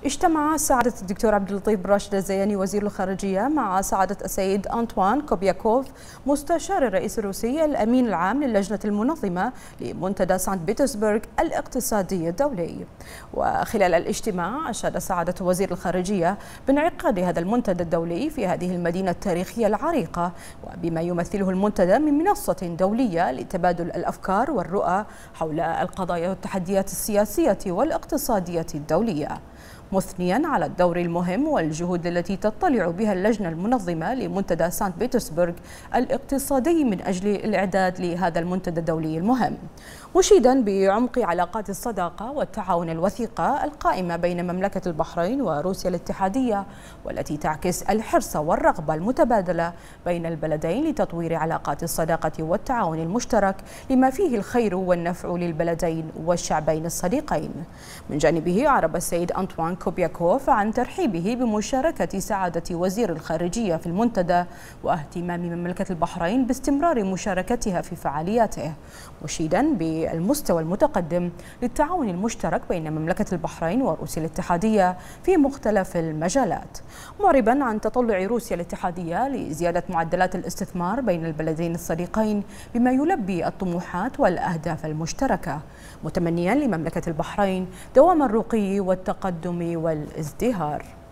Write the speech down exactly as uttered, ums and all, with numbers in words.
اجتمع سعادة الدكتور عبد اللطيف بن راشد الزياني وزير الخارجية مع سعادة السيد أنطوان كوبياكوف مستشار الرئيس الروسي الأمين العام للجنة المنظمة لمنتدى سانت بطرسبرغ الاقتصادي الدولي. وخلال الاجتماع أشاد سعادة وزير الخارجية بانعقاد هذا المنتدى الدولي في هذه المدينة التاريخية العريقة، وبما يمثله المنتدى من منصة دولية لتبادل الأفكار والرؤى حول القضايا والتحديات السياسية والاقتصادية الدولية، مثنيا على الدور المهم والجهود التي تطلع بها اللجنة المنظمة لمنتدى سانت بطرسبرغ الاقتصادي من أجل الإعداد لهذا المنتدى الدولي المهم، مشيدا بعمق علاقات الصداقة والتعاون الوثيقة القائمة بين مملكة البحرين وروسيا الاتحادية، والتي تعكس الحرص والرغبة المتبادلة بين البلدين لتطوير علاقات الصداقة والتعاون المشترك لما فيه الخير والنفع للبلدين والشعبين الصديقين. من جانبه أعرب السيد أنطوان كوبياكوف عن ترحيبه بمشاركة سعادة وزير الخارجية في المنتدى واهتمام مملكة البحرين باستمرار مشاركتها في فعالياته، مشيدا بالمستوى المتقدم للتعاون المشترك بين مملكة البحرين وروسيا الاتحادية في مختلف المجالات، معربا عن تطلع روسيا الاتحادية لزيادة معدلات الاستثمار بين البلدين الصديقين بما يلبي الطموحات والأهداف المشتركة، متمنيا لمملكة البحرين دوام الرقي والتقدم والازدهار.